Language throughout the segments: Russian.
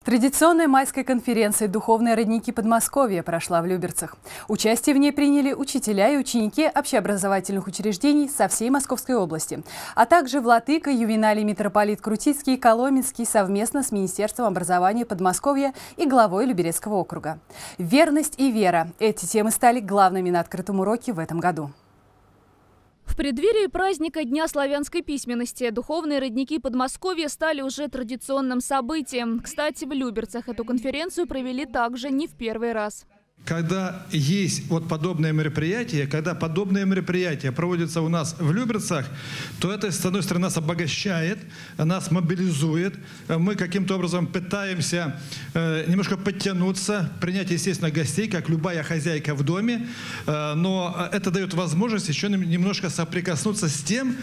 Традиционная майская конференция «Духовные родники Подмосковья» прошла в Люберцах. Участие в ней приняли учителя и ученики общеобразовательных учреждений со всей Московской области, а также владыка Ювеналий митрополит Крутицкий и Коломенский совместно с Министерством образования Подмосковья и главой Люберецкого округа. Верность и вера – эти темы стали главными на открытом уроке в этом году. В преддверии праздника Дня славянской письменности духовные родники Подмосковья стали уже традиционным событием. Кстати, в Люберцах эту конференцию провели также не в первый раз. Когда есть подобные мероприятия, когда подобные мероприятия проводятся у нас в Люберцах, то это, с одной стороны, нас обогащает, нас мобилизует. Мы каким-то образом пытаемся немножко подтянуться, принять, естественно, гостей, как любая хозяйка в доме. Но это дает возможность еще немножко соприкоснуться с тем,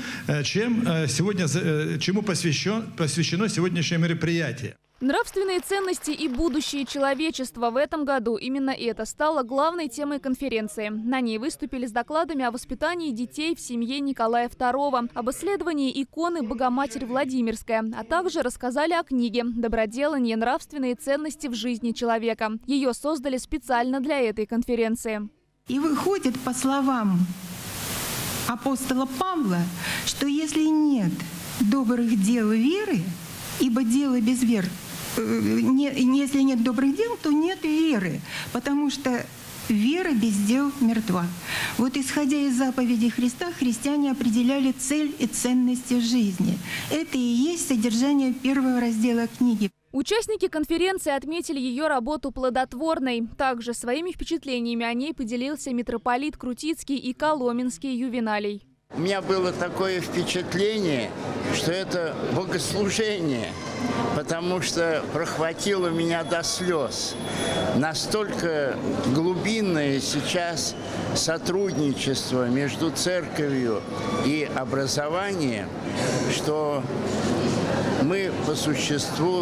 чему посвящено сегодняшнее мероприятие. Нравственные ценности и будущее человечества в этом году именно это стало главной темой конференции. На ней выступили с докладами о воспитании детей в семье Николая II, об исследовании иконы Богоматерь Владимирская, а также рассказали о книге «Доброделание. Нравственные ценности в жизни человека». Ее создали специально для этой конференции. И выходит, по словам апостола Павла, что если нет добрых дел веры, ибо дело без веры, если нет добрых дел, то нет веры, потому что вера без дел мертва. Вот исходя из заповедей Христа, христиане определяли цель и ценности жизни. Это и есть содержание первого раздела книги. Участники конференции отметили ее работу плодотворной. Также своими впечатлениями о ней поделился митрополит Крутицкий и Коломенский Ювеналий. У меня было такое впечатление, что это богослужение, потому что прохватило меня до слез. Настолько глубинное сейчас сотрудничество между церковью и образованием, что мы по существу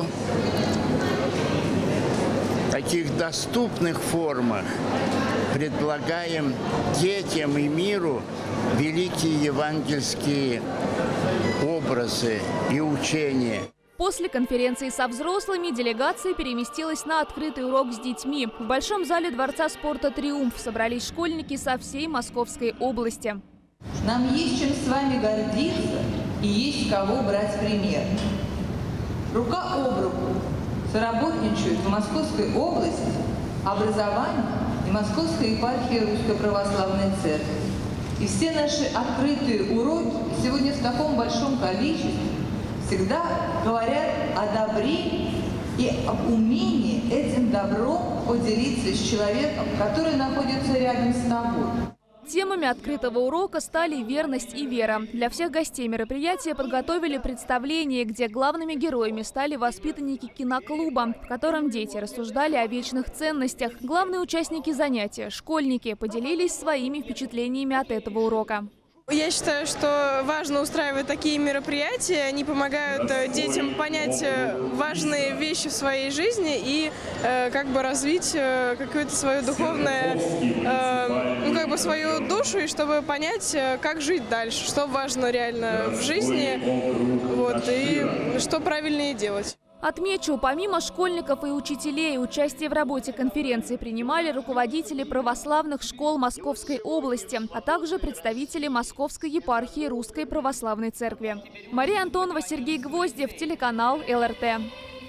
в таких доступных формах предлагаем детям и миру великие евангельские образы и учения. После конференции со взрослыми делегация переместилась на открытый урок с детьми. В Большом зале Дворца спорта «Триумф» собрались школьники со всей Московской области. Нам есть чем с вами гордиться и есть кого брать пример. Рука об руку соработничают в Московской области образование и Московская епархия Русской Православной Церкви. И все наши открытые уроки сегодня в таком большом количестве всегда говорят о добре и об умении этим добром поделиться с человеком, который находится рядом с тобой. Темами открытого урока стали верность и вера. Для всех гостей мероприятия подготовили представление, где главными героями стали воспитанники киноклуба, в котором дети рассуждали о вечных ценностях. Главные участники занятия, школьники, поделились своими впечатлениями от этого урока. Я считаю, что важно устраивать такие мероприятия. Они помогают детям понять важные вещи в своей жизни и развить какое-то свое духовное, свою душу, и чтобы понять, как жить дальше, что важно реально в жизни, и что правильнее делать. Отмечу, помимо школьников и учителей, участие в работе конференции принимали руководители православных школ Московской области, а также представители Московской епархии Русской Православной Церкви. Мария Антонова, Сергей Гвоздев, телеканал ЛРТ.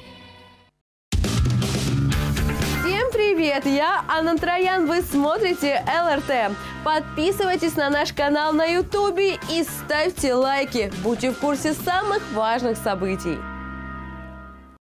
Всем привет! Я Анна Троян, вы смотрите ЛРТ. Подписывайтесь на наш канал на YouTube и ставьте лайки. Будьте в курсе самых важных событий.